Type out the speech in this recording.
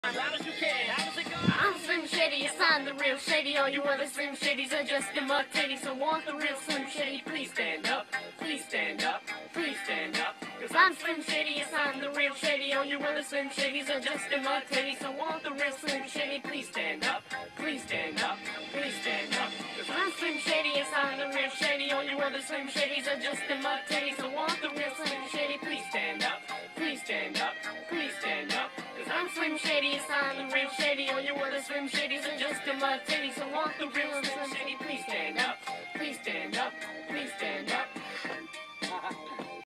Loud as you can. How does it go? I'm Slim Shady, yes, I'm the real Shady. All you other Slim Shadys are just the mug titties. So want the real Slim Shady, please stand up. Please stand up. Please stand up. Cause I'm Slim Shady, yes, I'm the real Shady. All you other Slim Shadys are just the mug titties. So want the real Slim Shady, please stand up. Please stand up. Please stand up. Cause I'm Slim Shady, yes, I'm the real Shady. All you other Slim Shadys are just the mug titties. So want the real Slim Shady, please stand up. Please stand up. Please stand up. Cause I'm Slim Shady, yes, I'm the real Shady. All you other Slim Shadys are just the mud titties. So want the real Slim Shady, please stand up. Please stand up. Please stand up.